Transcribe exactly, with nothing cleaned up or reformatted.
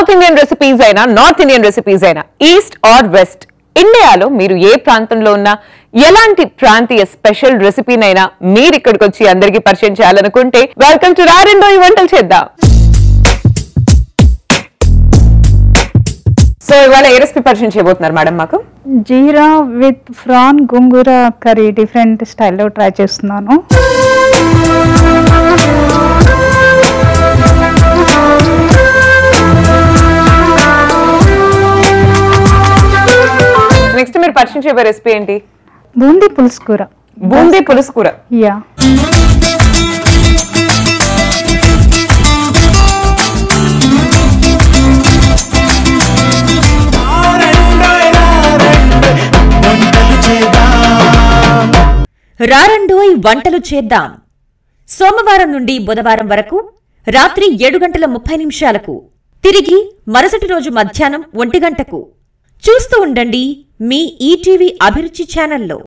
South Indian recipes అయినా north Indian recipes అయినా east or west ఇండియాలో మీరు ఏ ప్రాంతంలో ఉన్నా ఎలాంటి ప్రాంతీయ స్పెషల్ రెసిపీనైనా మీరు ఇక్కడికి వచ్చి అందరికీ పరిచయం చేయాలనుకుంటే వెల్కమ్ టు రారండోయి వంటలు చేద్దాం. సో ఇవాళ ఏ రెసిపీ పరిచయం చేయబోతున్నారు మేడం? మాకు jeera with prawn gongura curry different స్టైల్లో ట్రై చేస్తున్నాను. నెక్స్ట్ మీరు పరిచయం చేయబోయే రెసిపీ ఏంటి? బూందీ పులుసు కూర. బూందీ పులుసు కూర యా రారండోయ్ వంటలు చేద్దాం. సోమవారం నుండి బుధవారం వరకు రాత్రి ఏడు గంటల ముప్పై నిమిషాలకు తిరిగి మరుసటి రోజు మధ్యాహ్నం ఒంటి గంటకు చూస్తూ ఉండండి మీ ఈటీవీ అభిరుచి ఛానల్లో.